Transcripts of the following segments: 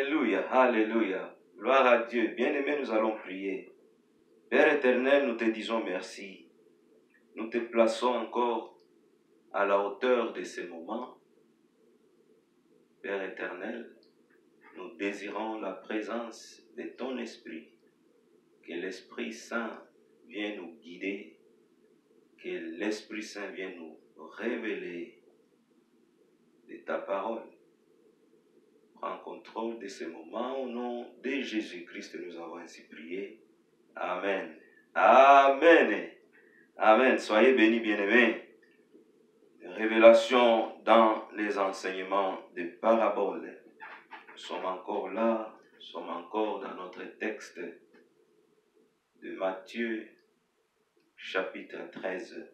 Alléluia, alléluia. Gloire à Dieu. Bien-aimés, nous allons prier. Père éternel, nous te disons merci. Nous te plaçons encore à la hauteur de ces moments. Père éternel, nous désirons la présence de ton esprit. Que l'Esprit Saint vienne nous guider. Que l'Esprit Saint vienne nous révéler de ta parole. Prends contrôle de ces moments. Au nom de Jésus-Christ, nous avons ainsi prié. Amen. Amen. Amen. Soyez bénis, bien-aimés. Révélation dans les enseignements des paraboles. Nous sommes encore là. Nous sommes encore dans notre texte de Matthieu, chapitre 13.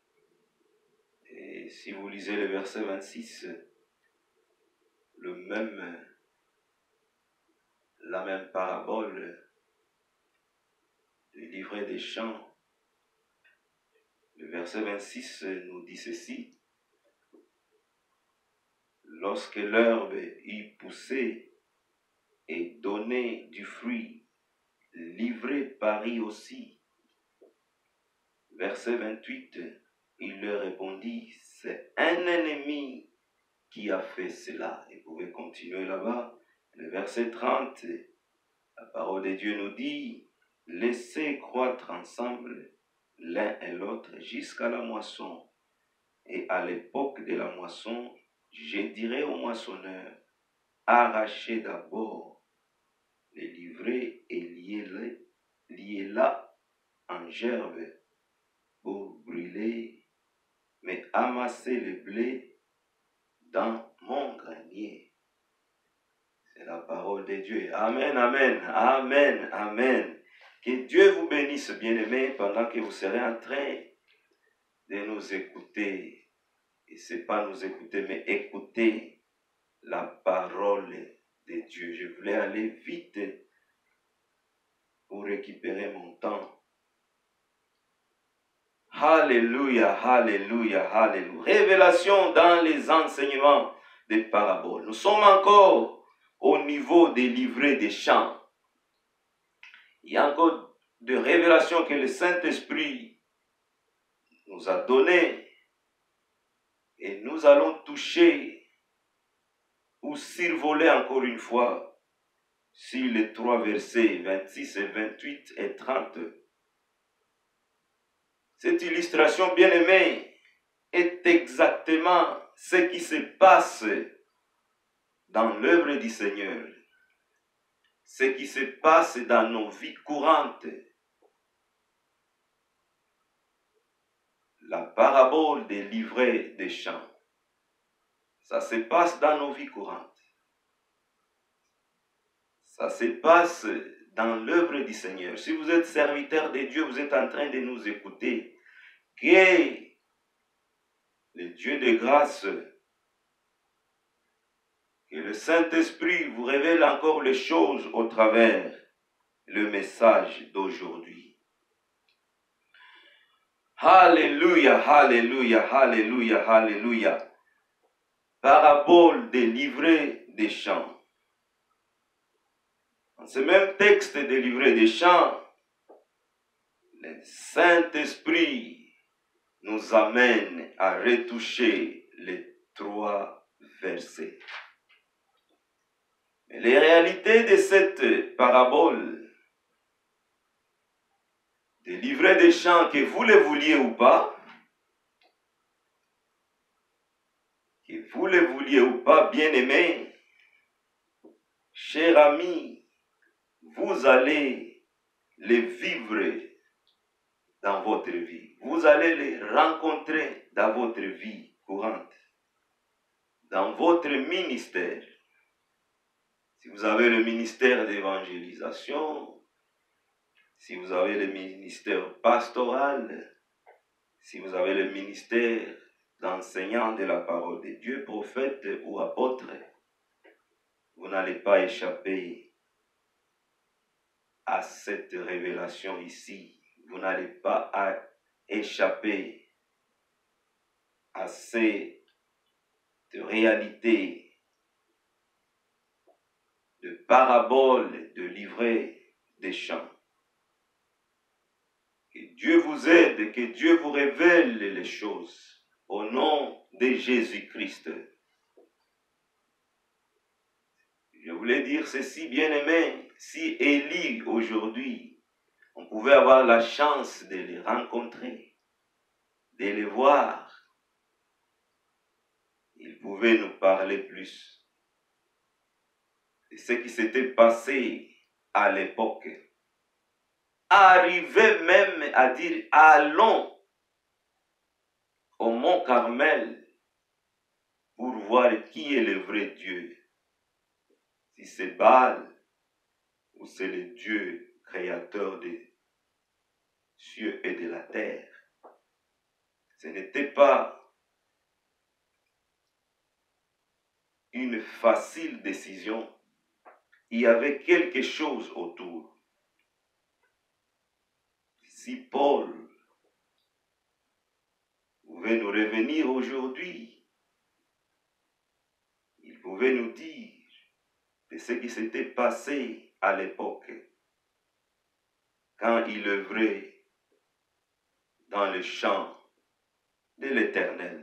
Et si vous lisez le verset 26, la même parabole du livret des chants. Le verset 26 nous dit ceci. Lorsque l'herbe eut poussé et donné du fruit, l'ivraie parut aussi. Verset 28, il leur répondit, c'est un ennemi qui a fait cela. Et vous pouvez continuer là-bas. Le verset 30, la parole de Dieu nous dit, laissez croître ensemble l'un et l'autre jusqu'à la moisson. Et à l'époque de la moisson, je dirai au moissonneur, arrachez d'abord les livrées et liez-la en gerbe pour brûler, mais amassez le blé dans mon grenier. C'est la parole de Dieu. Amen, amen, amen, amen. Que Dieu vous bénisse, bien-aimés, pendant que vous serez en train de nous écouter. Et ce n'est pas nous écouter, mais écouter la parole de Dieu. Je voulais aller vite pour récupérer mon temps. Alléluia, alléluia, alléluia. Révélation dans les enseignements des paraboles. Nous sommes encore au niveau des livrets des chants. Il y a encore de révélations que le Saint-Esprit nous a données. Et nous allons toucher ou survoler encore une fois sur les 3 versets 26 et 28 et 30. Cette illustration, bien-aimée, est exactement ce qui se passe dans l'œuvre du Seigneur. Ce qui se passe dans nos vies courantes. La parabole des livrets des champs. Ça se passe dans nos vies courantes. Ça se passe dans l'œuvre du Seigneur. Si vous êtes serviteur de Dieu, vous êtes en train de nous écouter. Que le Dieu de grâce, que le Saint-Esprit vous révèle encore les choses au travers le message d'aujourd'hui. Alléluia, alléluia, alléluia, alléluia. Parabole des livrets des chants. Dans ce même texte des livrets des chants, le Saint-Esprit nous amène à retoucher les 3 versets. Mais les réalités de cette parabole, des livrets des chants, que vous le vouliez ou pas, bien-aimés, chers amis, vous allez les vivre dans votre vie. Vous allez les rencontrer dans votre vie courante, dans votre ministère. Si vous avez le ministère d'évangélisation, si vous avez le ministère pastoral, si vous avez le ministère d'enseignant de la parole de Dieu, prophète ou apôtre, vous n'allez pas échapper à cette révélation ici. Vous n'allez pas échapper à cette réalité de paraboles, de livrets des chants. Que Dieu vous aide, que Dieu vous révèle les choses au nom de Jésus-Christ. Je voulais dire ceci, bien-aimés, si Élie aujourd'hui, on pouvait avoir la chance de les rencontrer, de les voir, il pouvait nous parler plus de ce qui s'était passé à l'époque. Arriver même à dire, allons au mont Carmel pour voir qui est le vrai Dieu. Si c'est Baal ou c'est le Dieu créateur des cieux et de la terre. Ce n'était pas une facile décision. Il y avait quelque chose autour. Si Paul pouvait nous revenir aujourd'hui, il pouvait nous dire de ce qui s'était passé à l'époque, quand il œuvrait dans le champ de l'Éternel.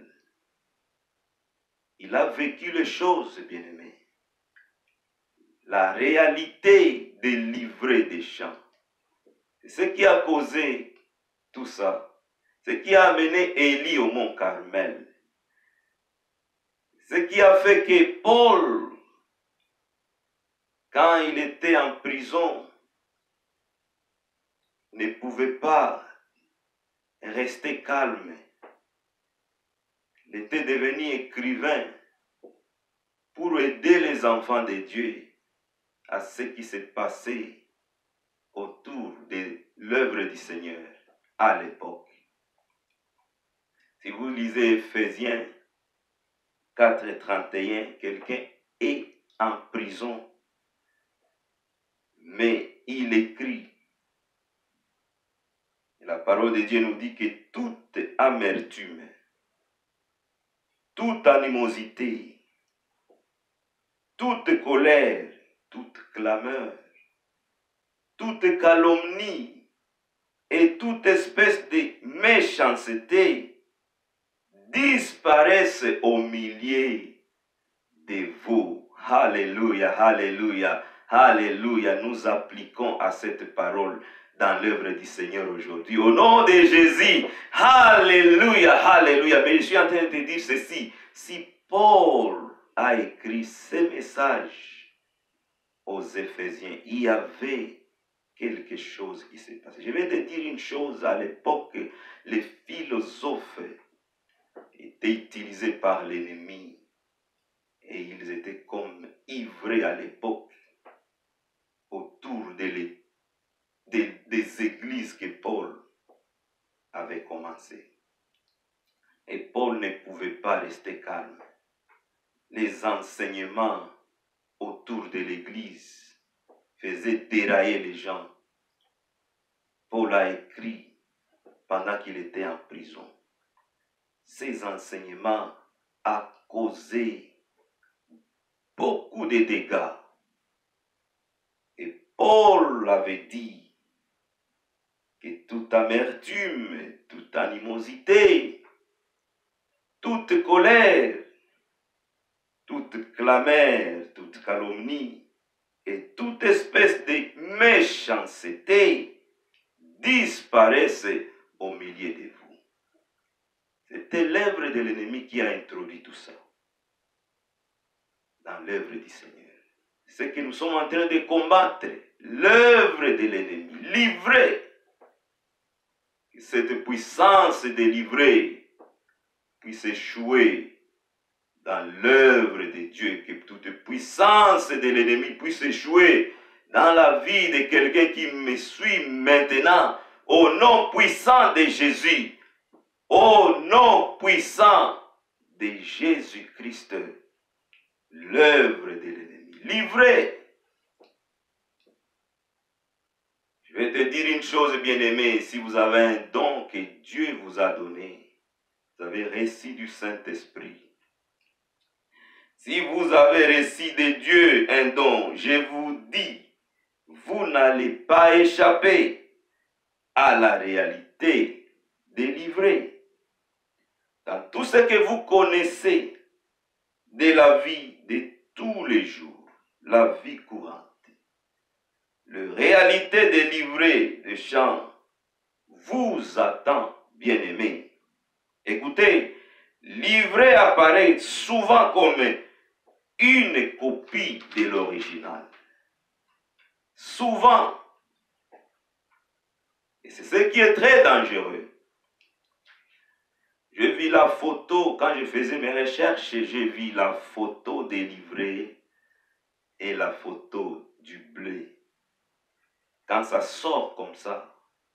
Il a vécu les choses, bien-aimés. La réalité des livrets des champs. C'est ce qui a causé tout ça. Ce qui a amené Élie au mont Carmel. Ce qui a fait que Paul, quand il était en prison, ne pouvait pas rester calme. Il était devenu écrivain pour aider les enfants de Dieu à ce qui s'est passé autour de l'œuvre du Seigneur à l'époque. Si vous lisez Ephésiens 4:31, quelqu'un est en prison, mais il écrit. La parole de Dieu nous dit que toute amertume, toute animosité, toute colère, toute clameur, toute calomnie et toute espèce de méchanceté disparaissent au milieu de vous. Alléluia, alléluia, alléluia. Nous appliquons à cette parole dans l'œuvre du Seigneur aujourd'hui. Au nom de Jésus, alléluia, alléluia. Mais je suis en train de te dire ceci. Si Paul a écrit ce message aux Éphésiens, il y avait quelque chose qui s'est passé. Je vais te dire une chose, à l'époque, les philosophes étaient utilisés par l'ennemi et ils étaient comme ivrés à l'époque autour des églises que Paul avait commencé. Et Paul ne pouvait pas rester calme. Les enseignements autour de l'église faisaient dérailler les gens. Paul a écrit pendant qu'il était en prison. Ces enseignements ont causé beaucoup de dégâts. Et Paul avait dit que toute amertume, toute animosité, toute colère, toute clameur, toute calomnie et toute espèce de méchanceté disparaissent au milieu de vous. C'était l'œuvre de l'ennemi qui a introduit tout ça dans l'œuvre du Seigneur. Ce que nous sommes en train de combattre, l'œuvre de l'ennemi, livrer. Que cette puissance délivrée puisse échouer dans l'œuvre de Dieu, que toute puissance de l'ennemi puisse échouer dans la vie de quelqu'un qui me suit maintenant, au nom puissant de Jésus, au nom puissant de Jésus-Christ, l'œuvre de l'ennemi, livrée. Je vais te dire une chose, bien-aimé, si vous avez un don que Dieu vous a donné, vous avez reçu du Saint-Esprit. Si vous avez reçu de Dieu un don, je vous dis, vous n'allez pas échapper à la réalité délivrée. Dans tout ce que vous connaissez de la vie de tous les jours, la vie courante, la réalité délivrée des chants vous attend, bien-aimés. Écoutez, livret apparaît souvent comme une copie de l'original. Souvent. Et c'est ce qui est très dangereux. Je vis la photo, quand je faisais mes recherches, j'ai vu la photo des livrets et la photo du blé. Quand ça sort comme ça,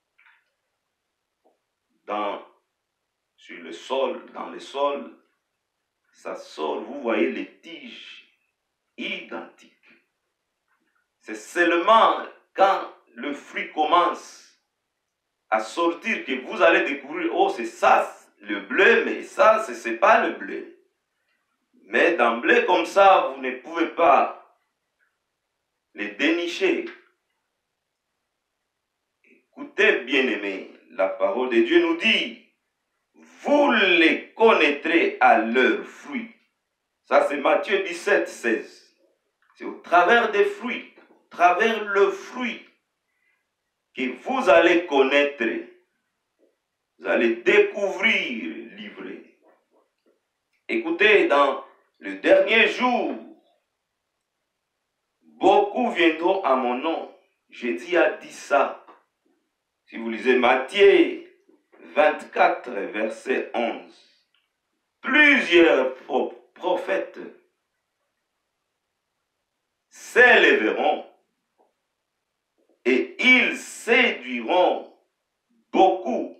sur le sol, dans le sol, ça sort, vous voyez les tiges identiques. C'est seulement quand le fruit commence à sortir que vous allez découvrir, oh c'est ça le bleu, mais ça c'est pas le bleu. Mais d'emblée comme ça, vous ne pouvez pas les dénicher. Écoutez bien aimés, la parole de Dieu nous dit, vous les connaîtrez à leurs fruits. Ça c'est Matthieu 17, 16. C'est au travers des fruits, au travers le fruit, que vous allez connaître, vous allez découvrir l'ivraie. Écoutez, dans le dernier jour, beaucoup viendront à mon nom. Jésus a dit ça. Si vous lisez Matthieu 24, verset 11, plusieurs prophètes s'élèveront et ils séduiront beaucoup.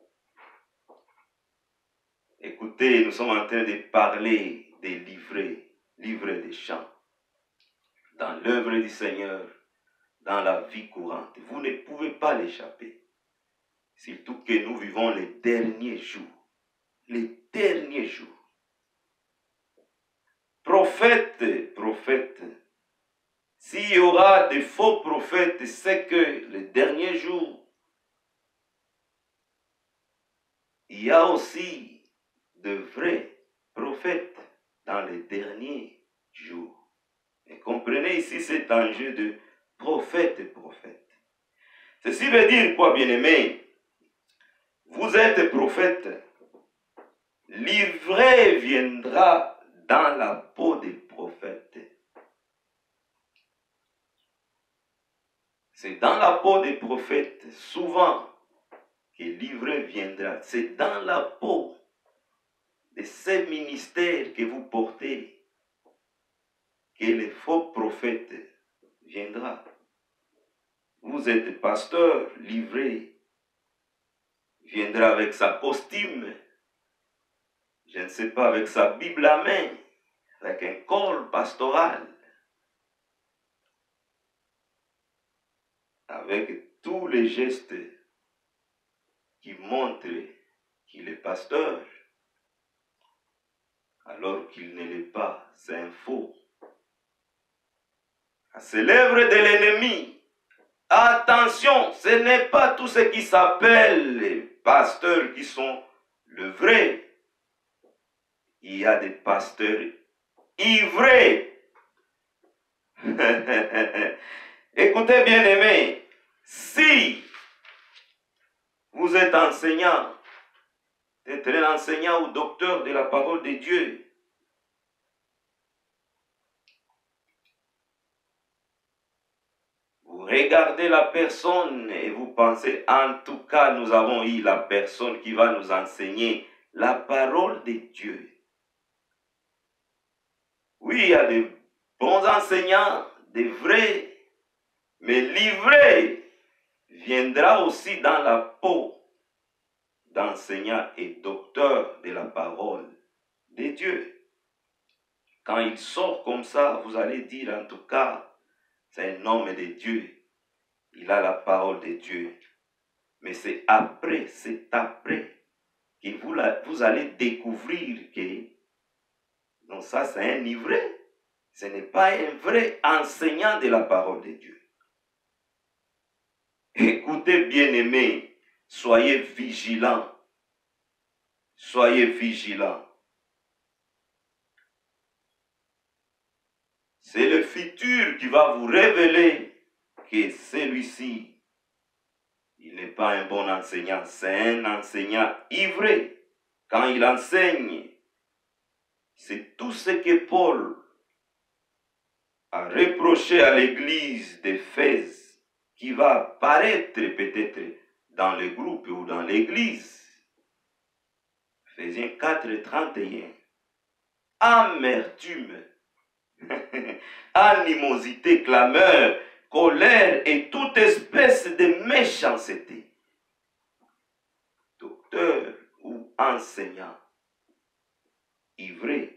Écoutez, nous sommes en train de parler des livrets des chants, dans l'œuvre du Seigneur, dans la vie courante. Vous ne pouvez pas l'échapper. Surtout que nous vivons les derniers jours. Les derniers jours. Prophète, s'il y aura des faux prophètes, c'est que les derniers jours, il y a aussi de vrais prophètes dans les derniers jours. Et comprenez ici cet enjeu de prophète. Ceci veut dire quoi, bien-aimés? Vous êtes prophète. L'ivraie viendra dans la peau des prophètes. C'est dans la peau des prophètes, souvent, que l'ivraie viendra. C'est dans la peau de ces ministères que vous portez que les faux prophètes viendra. Vous êtes pasteur, l'ivraie viendra avec sa costume, je ne sais pas, avec sa Bible à main, avec un col pastoral, avec tous les gestes qui montrent qu'il est pasteur, alors qu'il ne l'est pas, c'est un faux. C'est l'œuvre de l'ennemi. Attention, ce n'est pas tout ce qui s'appelle les pasteurs qui sont le vrai. Il y a des pasteurs ivrés. Écoutez bien aimés, si vous êtes enseignant, être un enseignant ou docteur de la parole de Dieu, vous regardez la personne et vous pensez, en tout cas, nous avons eu la personne qui va nous enseigner la parole de Dieu. Oui, il y a des bons enseignants, des vrais, mais l'ivraie viendra aussi dans la peau d'enseignants et docteurs de la parole de Dieu. Quand il sort comme ça, vous allez dire en tout cas, c'est un homme de Dieu. Il a la parole de Dieu. Mais c'est après que vous allez découvrir que Donc ça, c'est un ivraie. Ce n'est pas un vrai enseignant de la parole de Dieu. Écoutez, bien-aimés, soyez vigilants. Soyez vigilants. C'est le futur qui va vous révéler que celui-ci, il n'est pas un bon enseignant, c'est un enseignant ivré. Quand il enseigne, c'est tout ce que Paul a reproché à l'église d'Éphèse, qui va apparaître peut-être dans le groupe ou dans l'église. Ephésiens 4, 31. Amertume, animosité, clameur, colère et toute espèce de méchanceté. Docteur ou enseignant, ivré.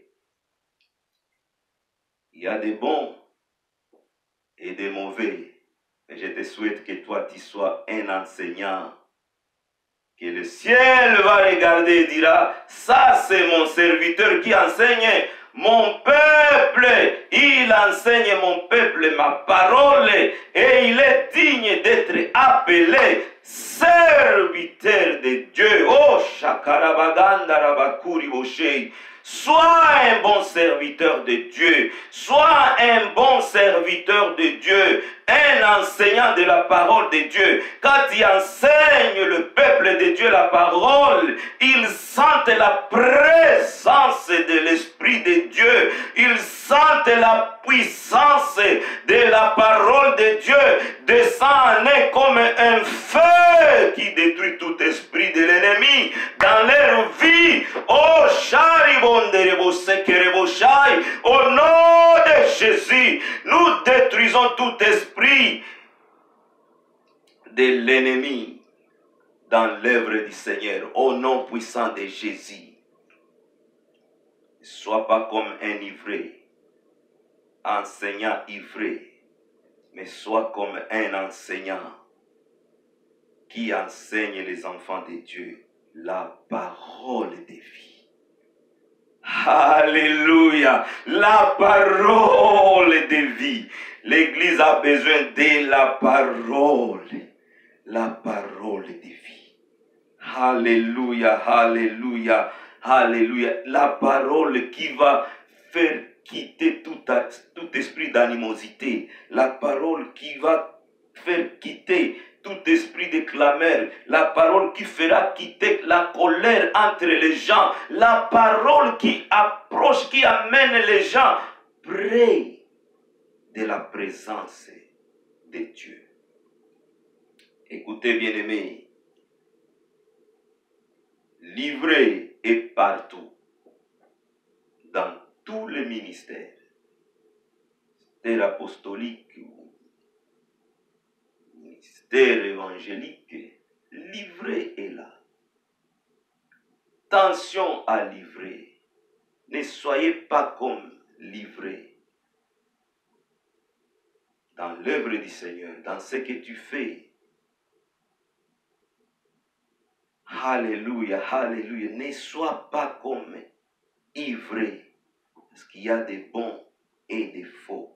Il y a des bons et des mauvais. Mais je te souhaite que toi, tu sois un enseignant. Que le ciel va regarder et dira, ça c'est mon serviteur qui enseigne mon peuple. Il enseigne mon peuple ma parole et il est digne d'être appelé serviteur de Dieu. Oh, Shakarabaganda Rabakuri Boshei. Sois un bon serviteur de Dieu. Sois un bon serviteur de Dieu. Un enseignant de la parole de Dieu. Quand il enseigne le peuple de Dieu la parole, il sent la présence de l'Esprit de Dieu. Il sent la puissance de la parole de Dieu descendre comme un feu qui détruit tout esprit de l'ennemi dans leur vie. Oh, au nom de Jésus, nous détruisons tout esprit de l'ennemi dans l'œuvre du Seigneur, au nom puissant de Jésus. Ne sois pas comme un ivré, enseignant ivré, mais sois comme un enseignant qui enseigne les enfants de Dieu la parole de vie. Alléluia, la parole de vie. L'Église a besoin de la parole de vie. Alléluia, alléluia, alléluia. La parole qui va faire quitter tout esprit d'animosité. La parole qui va faire quitter tout esprit de clameur, la parole qui fera quitter la colère entre les gens, la parole qui approche, qui amène les gens près de la présence de Dieu. Écoutez, bien-aimés, l'ivré est partout, dans tous les ministères, ministère apostolique, ministère évangélique, l'ivré est là. Attention à l'ivré. Ne soyez pas comme l'ivré. Dans l'œuvre du Seigneur, dans ce que tu fais. Alléluia, alléluia. Ne sois pas comme ivré. Parce qu'il y a des bons et des faux.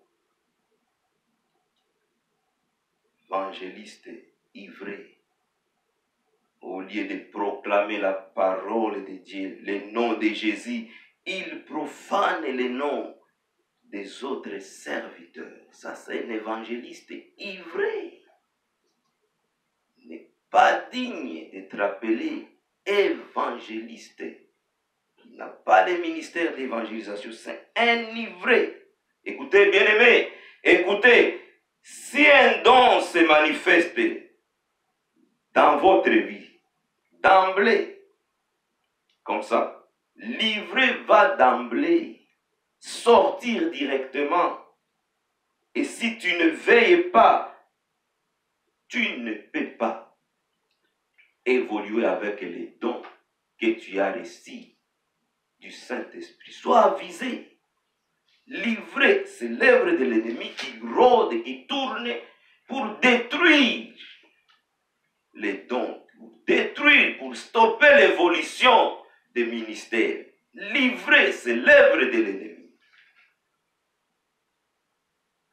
Évangéliste ivré. Au lieu de proclamer la parole de Dieu, le nom de Jésus, il profane le nom des autres serviteurs. Ça, c'est un évangéliste ivré. Il n'est pas digne d'être appelé évangéliste. Il n'a pas de ministère d'évangélisation. C'est un ivré. Écoutez, bien-aimés, écoutez, si un don se manifeste dans votre vie, d'emblée, comme ça, l'ivré va d'emblée sortir directement. Et si tu ne veilles pas, tu ne peux pas évoluer avec les dons que tu as reçus du Saint-Esprit. Sois avisé. L'ivré, c'est l'œuvre de l'ennemi qui rôde et qui tourne pour détruire les dons, pour détruire, pour stopper l'évolution des ministères. L'ivré, c'est l'œuvre de l'ennemi.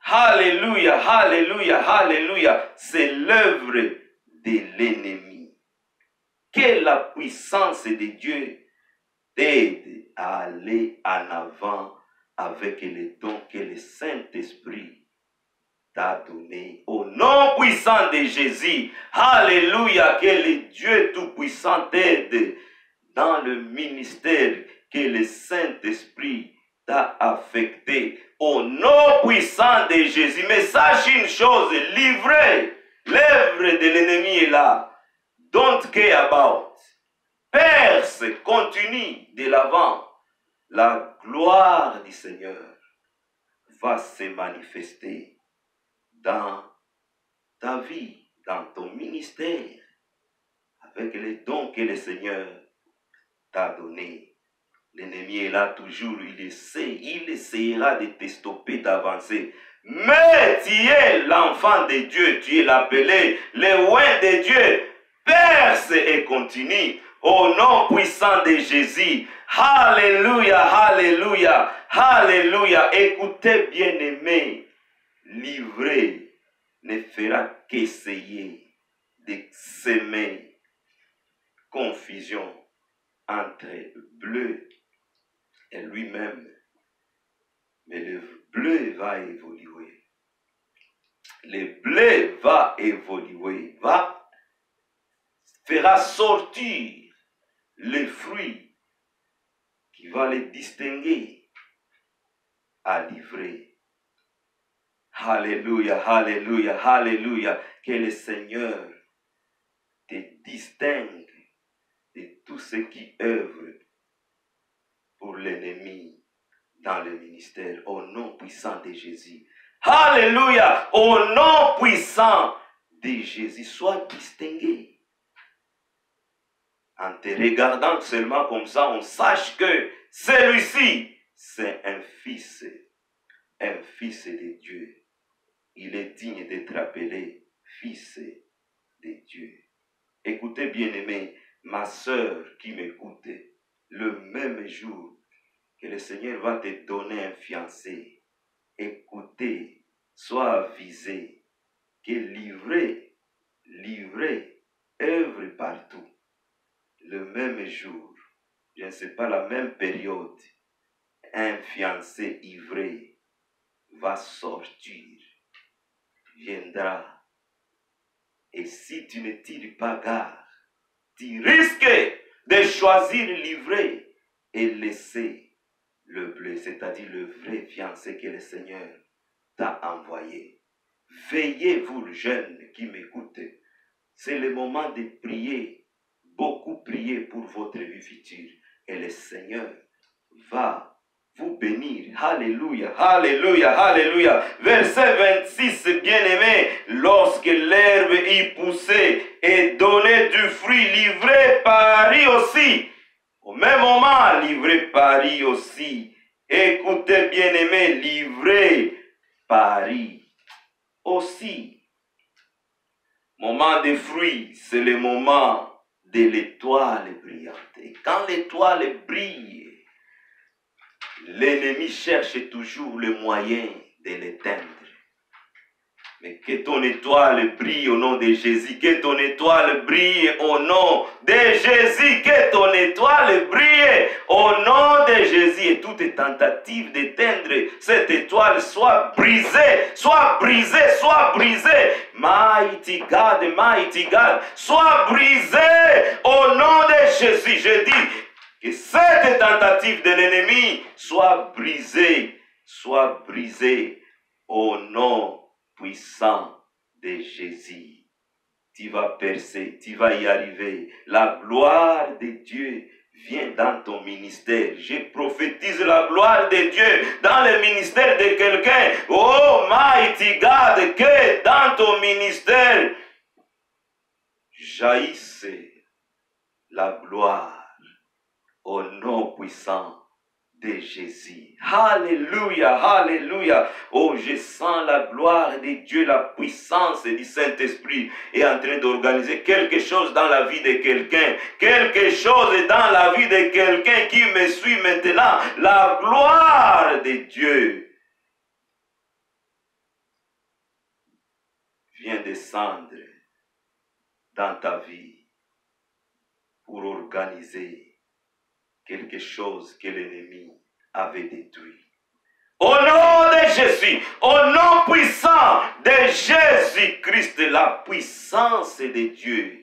Alléluia, alléluia, alléluia. C'est l'œuvre de l'ennemi. Que la puissance de Dieu t'aide à aller en avant avec les dons que le Saint-Esprit t'a donné. Au nom puissant de Jésus, alléluia, que le Dieu Tout-Puissant t'aide dans le ministère que le Saint-Esprit t'a affecté. Au nom puissant de Jésus. Mais sache une chose, livrez. L'œuvre de l'ennemi est là. Don't care about. Perce, continue de l'avant. La gloire du Seigneur va se manifester dans ta vie, dans ton ministère, avec les dons que le Seigneur t'a donnés. L'ennemi est là toujours, il essaiera de te stopper d'avancer. Mais tu es l'enfant de Dieu, tu es l'appelé, le oint de Dieu. Perce et continue au nom puissant de Jésus. Alléluia, alléluia, alléluia. Écoutez, bien-aimés, livrer ne fera qu'essayer de semer confusion entre le bleu et lui-même. Mais le bleu va évoluer. Le bleu va évoluer, fera sortir les fruits qui va les distinguer à livrer. Alléluia, alléluia, alléluia. Que le Seigneur te distingue de tous ceux qui œuvrent pour l'ennemi dans le ministère. Au nom puissant de Jésus. Alléluia, au nom puissant de Jésus. Sois distingué. En te regardant seulement comme ça, on sache que celui-ci, c'est un fils de Dieu. Il est digne d'être appelé fils de Dieu. Écoutez, bien-aimé, ma sœur qui m'écoute, le même jour que le Seigneur va te donner un fiancé, écoutez, sois avisé que livrer, œuvre partout. Le même jour, je ne sais pas, la même période, un fiancé ivré va sortir, viendra. Et si tu ne tires pas garde, tu risques de choisir l'ivré et laisser le bleu, c'est-à-dire le vrai fiancé que le Seigneur t'a envoyé. Veillez, vous le jeune qui m'écoutez, c'est le moment de prier, beaucoup prier pour votre vie future. Et le Seigneur va vous bénir. Alléluia, alléluia, alléluia. Verset 26, bien-aimé, lorsque l'herbe y poussait et donnait du fruit, livré Paris aussi. Au même moment, livré Paris aussi. Écoutez, bien-aimé, livré Paris aussi. Moment de fruits, c'est le moment de l'étoile brillante. Et quand l'étoile brille, l'ennemi cherche toujours le moyen de l'éteindre. Mais que ton étoile brille au nom de Jésus. Que ton étoile brille au nom de Jésus. Que ton étoile brille au nom de Jésus. Et toute tentative d'éteindre cette étoile soit brisée. Soit brisée. Soit brisée. Mighty God. Soit brisée au nom de Jésus. Je dis que cette tentative de l'ennemi soit brisée au nom puissant de Jésus. Tu vas percer, tu vas y arriver. La gloire de Dieu vient dans ton ministère. Je prophétise la gloire de Dieu dans le ministère de quelqu'un. Oh mighty God, que dans ton ministère jaillisse la gloire. Au nom puissant de Jésus. Alléluia, alléluia. Oh, je sens la gloire de Dieu, la puissance du Saint-Esprit est en train d'organiser quelque chose dans la vie de quelqu'un. Quelque chose dans la vie de quelqu'un qui me suit maintenant. La gloire de Dieu vient descendre dans ta vie pour organiser quelque chose que l'ennemi avait détruit. Au nom de Jésus, au nom puissant de Jésus-Christ, la puissance de Dieu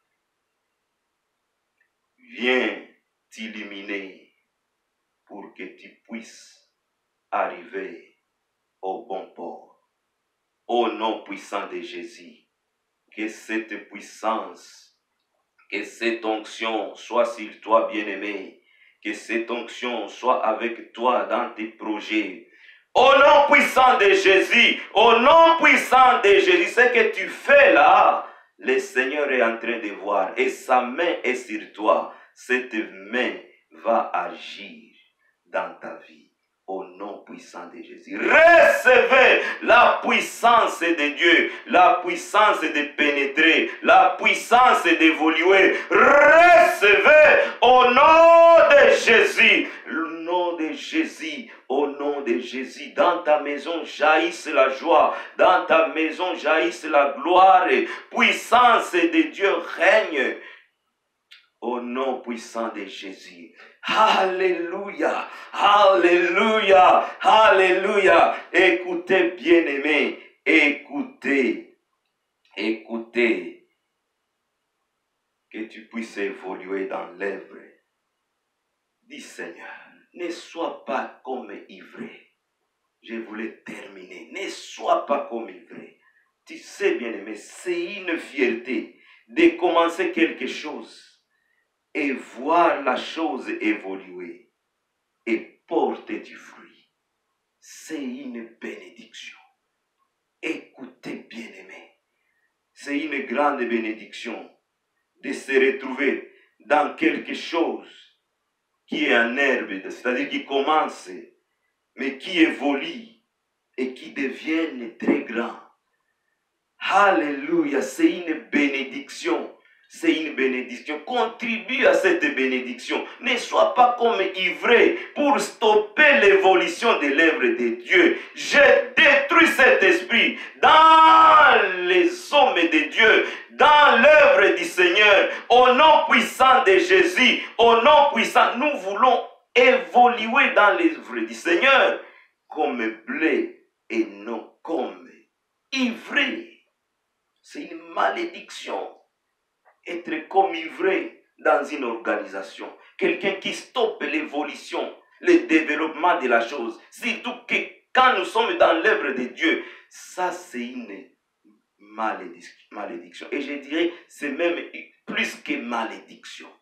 vient t'illuminer pour que tu puisses arriver au bon port. Au nom puissant de Jésus, que cette puissance, que cette onction soit sur toi, bien-aimé. Que cette onction soit avec toi dans tes projets. Au nom puissant de Jésus, au nom puissant de Jésus, ce que tu fais là, le Seigneur est en train de voir et sa main est sur toi. Cette main va agir dans ta vie. Au nom puissant de Jésus. Recevez la puissance de Dieu, la puissance de pénétrer, la puissance d'évoluer. Recevez au nom de Jésus. Le nom de Jésus, au nom de Jésus. Dans ta maison jaillisse la joie, dans ta maison jaillisse la gloire. Puissance de Dieu règne. Au nom puissant de Jésus. Alléluia, alléluia, alléluia. Écoutez, bien-aimés, écoutez, écoutez. Que tu puisses évoluer dans l'œuvre. Dis Seigneur, ne sois pas comme ivré. Je voulais terminer. Ne sois pas comme ivré. Tu sais, bien-aimé, c'est une fierté de commencer quelque chose et voir la chose évoluer et porter du fruit. C'est une bénédiction. Écoutez, bien-aimés, c'est une grande bénédiction de se retrouver dans quelque chose qui est en herbe, c'est-à-dire qui commence, mais qui évolue et qui devient très grand. Alléluia, c'est une bénédiction. C'est une bénédiction. Contribue à cette bénédiction. Ne sois pas comme ivré pour stopper l'évolution de l'œuvre de Dieu. Je détruis cet esprit dans les hommes de Dieu, dans l'œuvre du Seigneur. Au nom puissant de Jésus, au nom puissant, nous voulons évoluer dans l'œuvre du Seigneur comme blé et non comme ivré. C'est une malédiction. Être comme ivré dans une organisation. Quelqu'un qui stoppe l'évolution, le développement de la chose. Surtout que quand nous sommes dans l'œuvre de Dieu, ça c'est une malédiction. Et je dirais, c'est même plus que malédiction.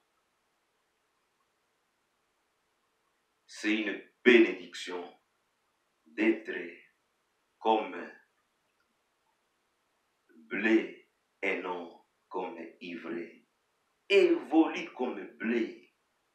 C'est une bénédiction d'être comme blé et non comme ivré. Évolue comme blé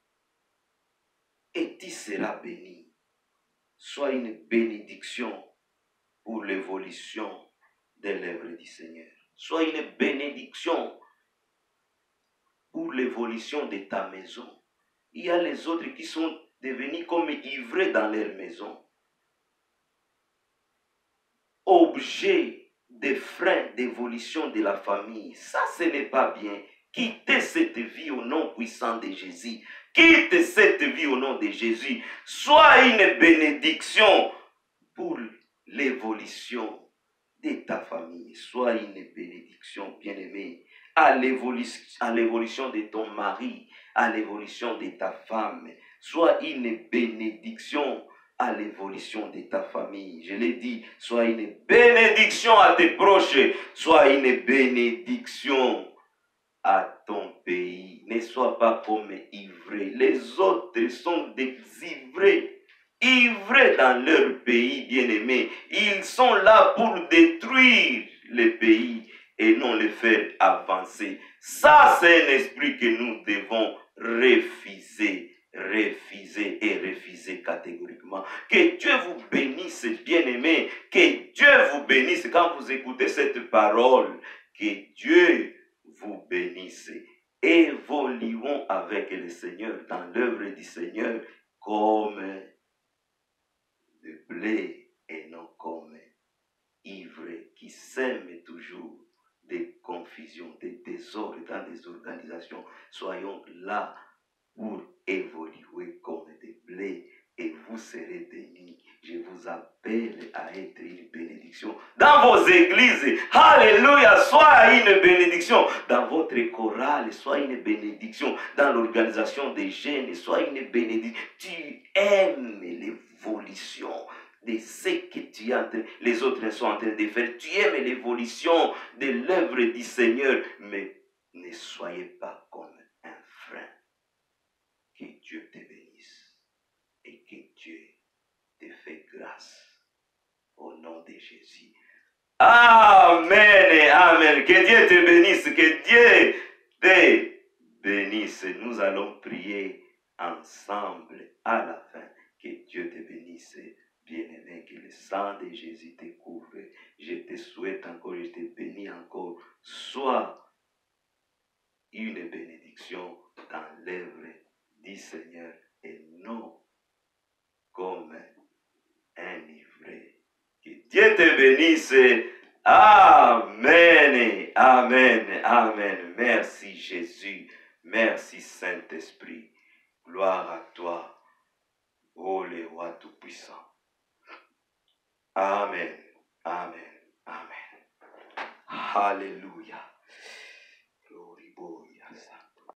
et tu seras béni. Sois une bénédiction pour l'évolution de l'œuvre du Seigneur. Sois une bénédiction pour l'évolution de ta maison. Il y a les autres qui sont devenus comme ivrés dans leur maison. Objet de freins d'évolution de la famille. Ça, ce n'est pas bien. Quittez cette vie au nom puissant de Jésus. Quitte cette vie au nom de Jésus. Sois une bénédiction pour l'évolution de ta famille. Sois une bénédiction, bien-aimée, à l'évolution de ton mari, à l'évolution de ta femme. Sois une bénédiction à l'évolution de ta famille. Je l'ai dit, sois une bénédiction à tes proches. Sois une bénédiction à ton pays. Ne sois pas comme ivré. Les autres sont des ivrés. Ivrés dans leur pays, bien-aimés. Ils sont là pour détruire le pays et non le faire avancer. Ça, c'est un esprit que nous devons refuser et refuser catégoriquement. Que Dieu vous bénisse, bien-aimés. Que Dieu vous bénisse quand vous écoutez cette parole. Que Dieu vous bénisse. Évoluons avec le Seigneur dans l'œuvre du Seigneur comme de blé et non comme ivres qui sèment toujours des confusions, des désordres dans des organisations. Soyons là pour évoluer comme des blés et vous serez bénis. Je vous appelle à être une bénédiction dans vos églises. Alléluia, sois une bénédiction dans votre chorale, sois une bénédiction dans l'organisation des jeunes, sois une bénédiction. Tu aimes l'évolution de ce que tu es en train, les autres sont en train de faire. Tu aimes l'évolution de l'œuvre du Seigneur, mais ne soyez pas comme un frein. Que Dieu te bénisse et que Dieu te fait grâce au nom de Jésus. Amen et amen. Que Dieu te bénisse, que Dieu te bénisse. Nous allons prier ensemble à la fin. Que Dieu te bénisse, bien-aimé, que le sang de Jésus te couvre. Je te souhaite encore, je te bénis encore. Sois une bénédiction dans l'œuvre du Seigneur et non comme un ivraie. Que Dieu te bénisse. Amen. Amen. Amen. Merci Jésus. Merci Saint-Esprit. Gloire à toi, ô le roi tout-puissant. Amen. Amen. Amen. Alléluia.